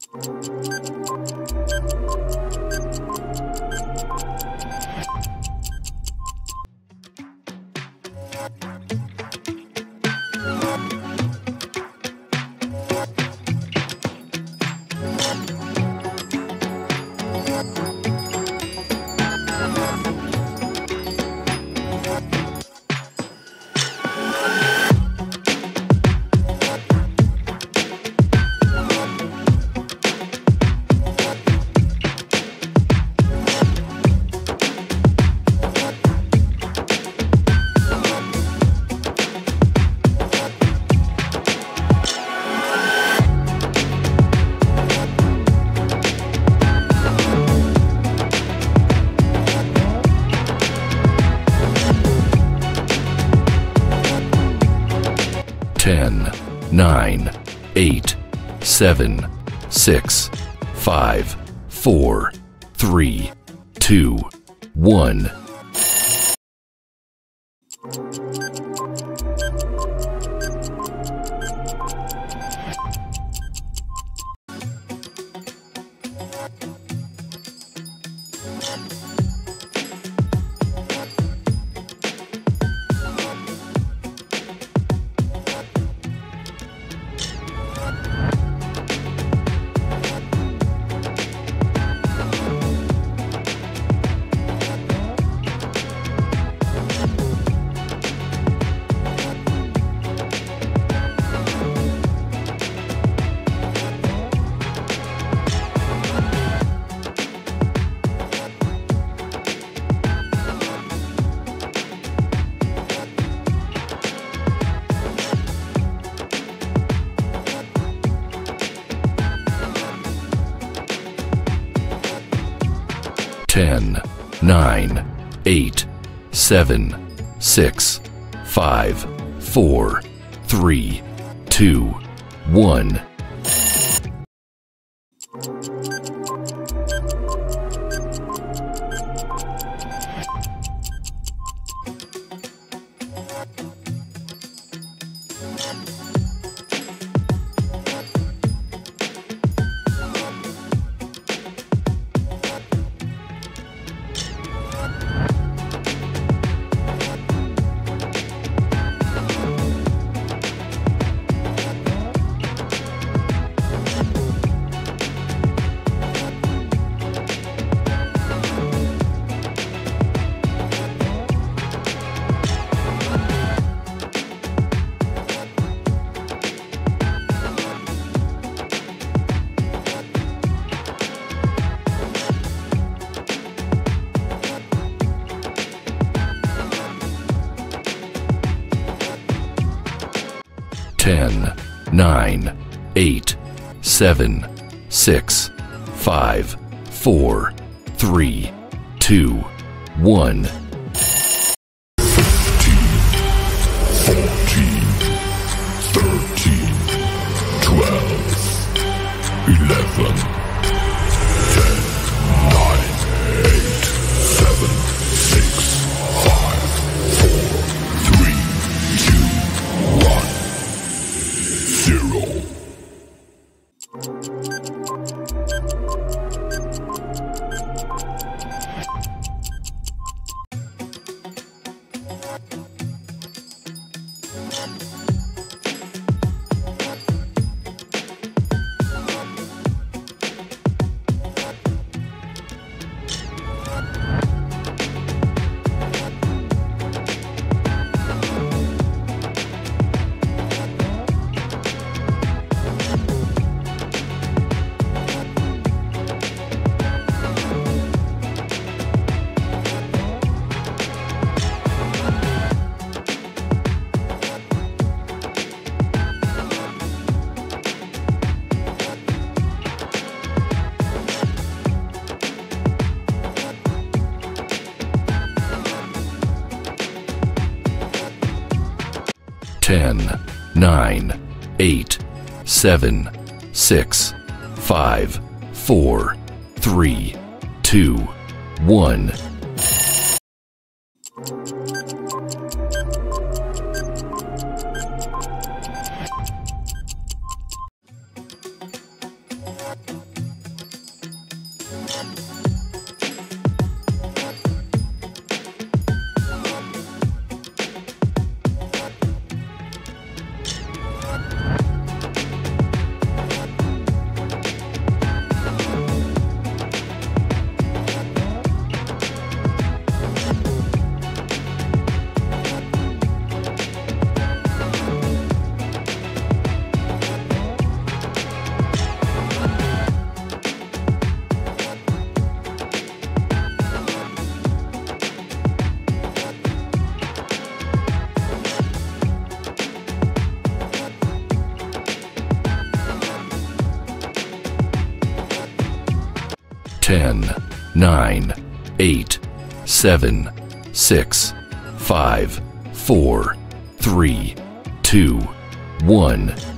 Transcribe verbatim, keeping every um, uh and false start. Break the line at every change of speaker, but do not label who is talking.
ten, nine, eight, seven, six, five, four, three, two, one. ten, nine, eight, seven, six, five, four, three, two, one. ten, nine, eight, seven, six, five, four, three, two, one.
fourteen, thirteen, twelve, eleven, ten, nine, eight, seven, six, five, four, three, two, one, zero.
ten, nine, eight, seven, six, five, four, three, two, one.
Thank you.
ten, nine, eight, seven, six, five, four, three, two, one.